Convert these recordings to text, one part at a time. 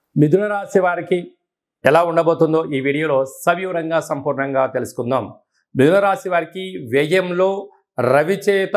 మిథున రాశి వారికి ఎలా ఉండబోతుందో ఈ వీడియోలో సవివరంగా సంపూర్ణంగా తెలుసుకుందాం. మిథున రాశి వారికి వ్యయంలో రవి చేత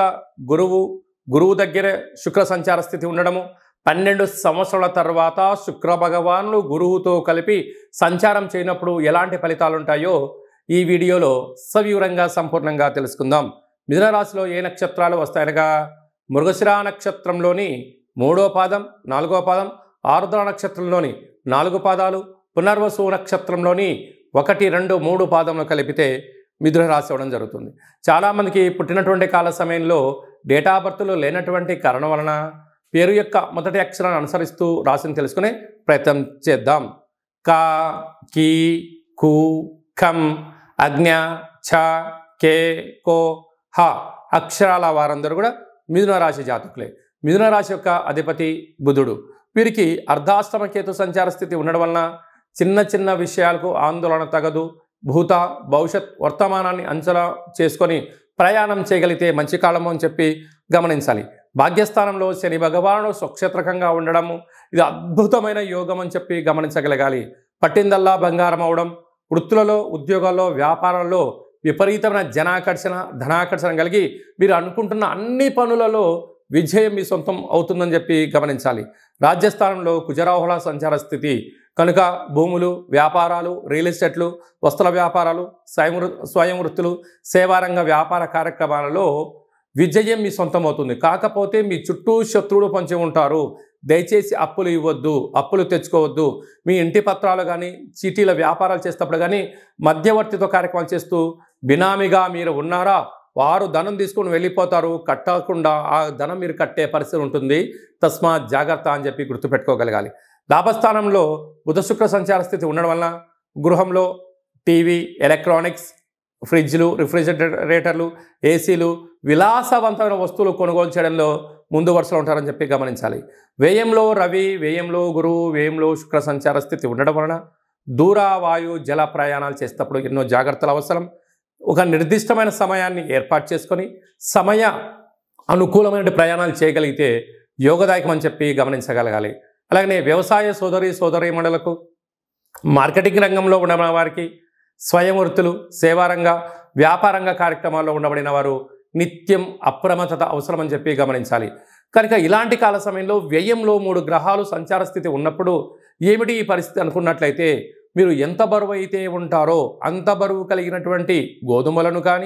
గురువు దగ్గర శుక్ర సంచార స్థితి ఉండడము, 12 సంవత్సరాల తర్వాత శుక్ర భగవానుడు గురువుతో కలిపి సంచారం చేయనప్పుడు ఎలాంటి ఫలితాలు ఉంటాయో ఈ వీడియోలో సవివరంగా సంపూర్ణంగా తెలుసుకుందాం. మిథున రాశిలో ఏ నక్షత్రాలు వస్తాయనగా మృగశిర నక్షత్రంలోని 3వ పాదం, 4వ పాదం, ఆరుద్ర నక్షత్రంలోని 4 పాదాలు, పునర్వసు నక్షత్రంలోని 1, 2, 3 పాదములు కలిపితే మిథున రాశి అవ్వడం జరుగుతుంది. చాలామందికి పుట్టినటువంటి కాల సమయంలో డేటా బర్త్లు లేనటువంటి కారణం వలన పేరు యొక్క మొదటి అక్షరాన్ని అనుసరిస్తూ రాశిని తెలుసుకునే ప్రయత్నం చేద్దాం. క, కి, కు, ఖం, అజ్ఞ, ఛ, కే, కో, హ అక్షరాల వారందరూ కూడా మిథున రాశి జాతకులే. మిథున రాశి యొక్క అధిపతి బుధుడు. వీరికి అర్ధాష్టమ కేతు సంచార స్థితి ఉండడం వలన చిన్న చిన్న విషయాలకు ఆందోళన తగదు. భూత భవిష్యత్ వర్తమానాన్ని అంచనా చేసుకొని ప్రయాణం చేయగలిగితే మంచి కాలము అని చెప్పి గమనించాలి. భాగ్యస్థానంలో శని భగవానుడు స్వక్షేత్రకంగా ఉండడము ఇది అద్భుతమైన యోగం అని చెప్పి గమనించగలగాలి. పట్టిందల్లా బంగారం అవడం, వృత్తులలో, ఉద్యోగాల్లో, వ్యాపారాల్లో విపరీతమైన ధనాకర్షణ కలిగి మీరు అనుకుంటున్న అన్ని పనులలో విజయం మీ సొంతం అవుతుందని చెప్పి గమనించాలి. రాజ్యస్థానంలో కుజరాహుల సంచార స్థితి కనుక భూములు, వ్యాపారాలు, రియల్ ఎస్టేట్లు, వస్త్ర వ్యాపారాలు, స్వయం వృత్తులు, సేవారంగ వ్యాపార కార్యక్రమాలలో విజయం మీ సొంతం అవుతుంది. కాకపోతే మీ చుట్టూ శత్రువులు పంచి ఉంటారు. దయచేసి అప్పులు ఇవ్వద్దు, అప్పులు తెచ్చుకోవద్దు. మీ ఇంటి పత్రాలు కానీ చీటీల వ్యాపారాలు చేసేటప్పుడు కానీ మధ్యవర్తితో కార్యక్రమాలు చేస్తూ బినామీగా మీరు ఉన్నారా, వారు ధనం తీసుకొని వెళ్ళిపోతారు. కట్టకుండా ఆ ధనం మీరు కట్టే పరిస్థితి ఉంటుంది. తస్మాత్ జాగ్రత్త అని చెప్పి గుర్తుపెట్టుకోగలగాలి. లాభస్థానంలో బుధ శుక్ర సంచార స్థితి ఉండడం వలన గృహంలో టీవీ, ఎలక్ట్రానిక్స్, ఫ్రిడ్జ్లు, రిఫ్రిజిరేటర్లు, ఏసీలు, విలాసవంతమైన వస్తువులు కొనుగోలు చేయడంలో ముందు వరుసలో ఉంటారని చెప్పి గమనించాలి. వ్యయంలో రవి, వ్యయంలో గురువు, వ్యయంలో శుక్ర సంచార స్థితి ఉండడం వలన దూర వాయు జల ప్రయాణాలు చేసేటప్పుడు ఎన్నో జాగ్రత్తలు అవసరం. ఒక నిర్దిష్టమైన సమయాన్ని ఏర్పాటు చేసుకొని సమయ అనుకూలమైన ప్రయాణాలు చేయగలిగితే యోగదాయకం అని చెప్పి గమనించగలగాలి. అలాగనే వ్యవసాయ సోదరీమణులకు, మార్కెటింగ్ రంగంలో ఉన్న వారికి, స్వయం వృత్తులు, సేవారంగ వ్యాపారంగ కార్యక్రమాల్లో ఉండబడిన వారు నిత్యం అప్రమత్తత అవసరం అని చెప్పి గమనించాలి. కనుక ఇలాంటి కాల సమయంలో వ్యయంలో 3 గ్రహాలు సంచార స్థితి ఉన్నప్పుడు ఏమిటి ఈ పరిస్థితి అనుకున్నట్లయితే మీరు ఎంత బరువు అయితే ఉంటారో అంత బరువు కలిగినటువంటి గోధుమలను కానీ,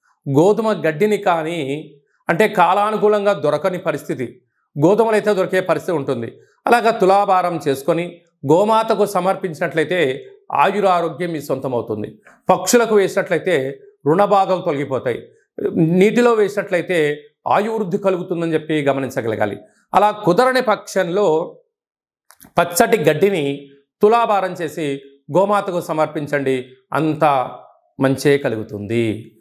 గోధుమ గడ్డిని కానీ, అంటే కాలానుకూలంగా దొరకని పరిస్థితి, గోధుమలు అయితే దొరికే పరిస్థితి ఉంటుంది. అలాగా తులాభారం చేసుకొని గోమాతకు సమర్పించినట్లయితే ఆయురారోగ్యం మీ సొంతమవుతుంది. పక్షులకు వేసినట్లయితే రుణబాధలు తొలగిపోతాయి. నీటిలో వేసినట్లయితే ఆయువృద్ధి కలుగుతుందని చెప్పి గమనించగలగాలి. అలా కుదరని పక్షంలో పచ్చటి గడ్డిని తులాభారం చేసి గోమాతకు సమర్పించండి, అంత మంచే కలుగుతుంది.